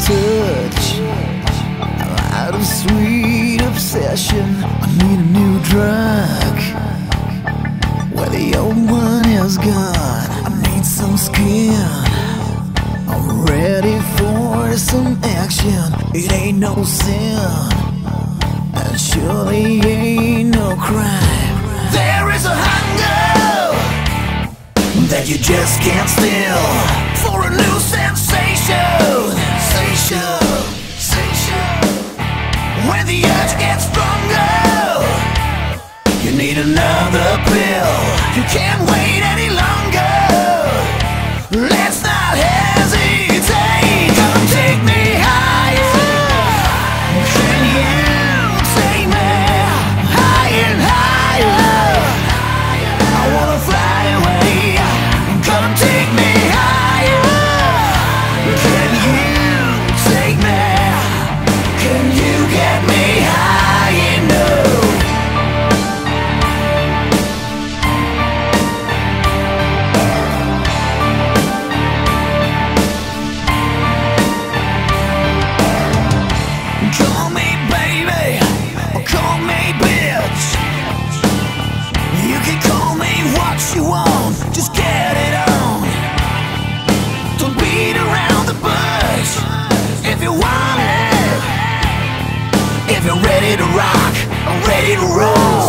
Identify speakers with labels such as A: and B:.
A: touch, out of sweet obsession. I need a new drug where the old one is gone. I need some skin, I'm ready for some action. It ain't no sin, and surely ain't no crime. There is a hunger that you just can't still, for a new sensation. When the urge gets stronger, you need another pill. You can't wait any longer. Let's not hesitate. Come take me higher. Can you take me higher and higher? I wanna fly away. Come take me higher. Can you take me? Can you get me high enough? Call me baby, or call me bitch. You can call me what you want, just get it on. Don't beat around the bush. If you want it, if you're ready to rock, I'm ready to roll.